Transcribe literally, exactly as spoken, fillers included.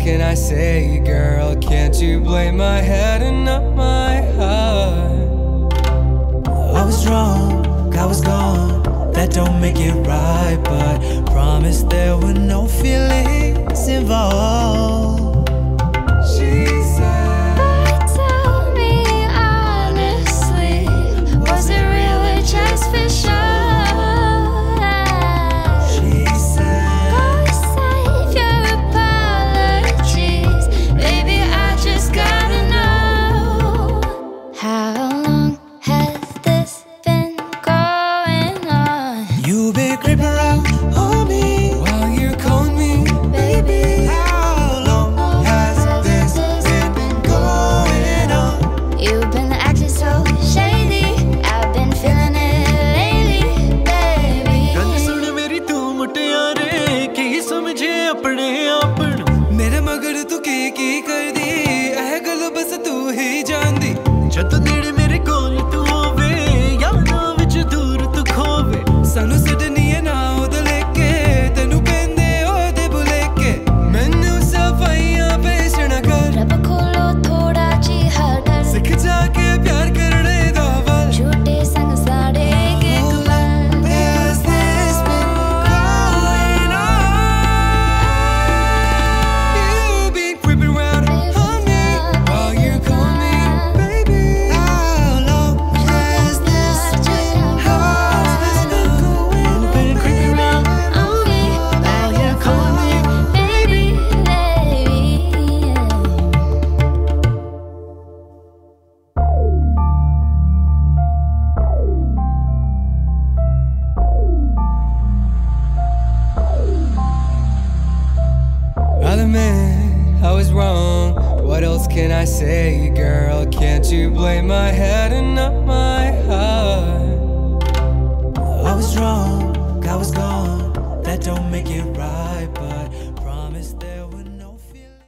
can I say, girl? Can't you blame my head and not my heart? I was drunk, I was gone, that don't make it right, but promise there were no feelings involved. She said, but tell me honestly, was it real or just for sure? She said, go save your apologies, baby, I just gotta know, how long has this been going on? you've been creeping around on me while you're calling me, baby. How long has this been going on? You've been acting so shady, I've been feeling it lately, baby. गल सुन मेरी तू मुटियारे की समझे अपने आपन मेरे मगर तू की की कर दी, एह गल बस तू ही जान दी। जद नेड़े मेरे कोल तू होवे यादां विच दूर तू खोवे सानू सडनी है ना ओदे लेके, तेनू पेंदे ओदे बुलेके, मैनू सफाइयां पेश ना कर, रब खोलो थोड़ा जी हर सिख जाके प्यार करने दा वल। झूठे संग साड़े के कमल। Has this been going You've been creeping around on me while you're calling me, baby. How long has this been going on? You've been creeping around on me while you're calling me, baby, baby. I'll admit I was wrong. What else can I say, girl? Can't you blame my head and not my heart?